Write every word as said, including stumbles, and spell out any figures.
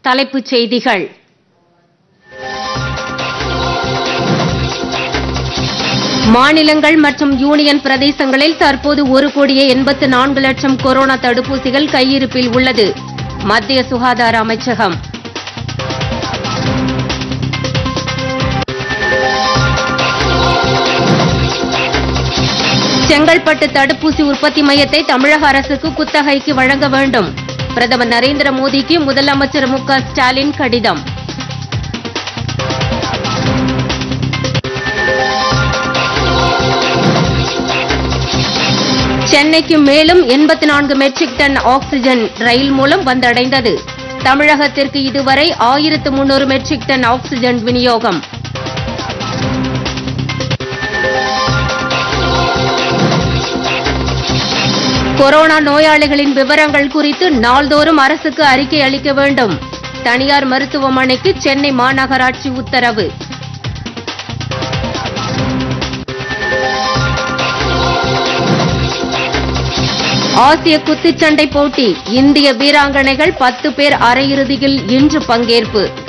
தலைப்புச் செய்திகள். மாநிலங்கள் மற்றும் யூனியன் பிரதேசங்களில் தற்போது ஒரு கோடியே எண்பத்து நான்கு லட்சம் கொரோனா தடுப்பூசிகள் கையிருப்பில் உள்ளது. மத்திய சுகாதார அமைச்சகம். செங்கல்பட்டு தடுப்பூசி உற்பத்தி மையத்தை தமிழக அரசுக்கு குத்தகைக்கு வழங்க வேண்டும். பிரதமர் நரேந்திர மோடிக்கு முதலமைச்சர் மு க ஸ்டாலின் கடிதம். சென்னைக்கு மேலும் எண்பத்தி நான்கு மெட்ரிக் டன் ஆக்ஸிஜன் ரயில் மூலம் வந்தடைந்தது. தமிழகத்திற்கு இதுவரை ஆயிரத்து முன்னூறு மெட்ரிக் டன் ஆக்ஸிஜன் விநியோகம். கொரோனா நோயாளிகளின் விவரங்கள் குறித்து நாள்தோறும் அரசுக்கு அறிக்கை அளிக்க வேண்டும். தனியார் மருத்துவமனைக்கு சென்னை மாநகராட்சி உத்தரவு. ஆசிய குத்துச்சண்டை போட்டி. இந்திய வீராங்கனைகள் பத்து பேர் அரையிறுதியில் இன்று பங்கேற்பு.